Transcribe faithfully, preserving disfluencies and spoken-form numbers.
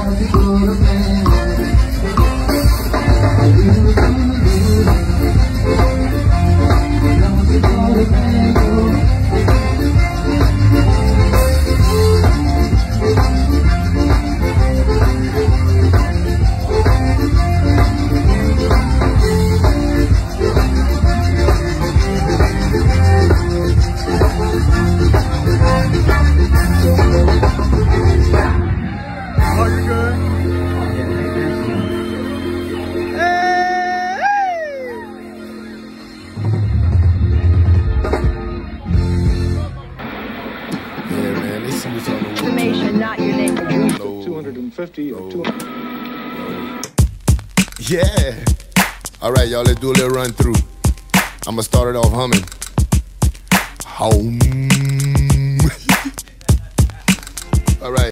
Not your name. two hundred fifty or two hundred. Yeah. All right, y'all, let's do a little run through. I'm gonna start it off humming. Home. All right.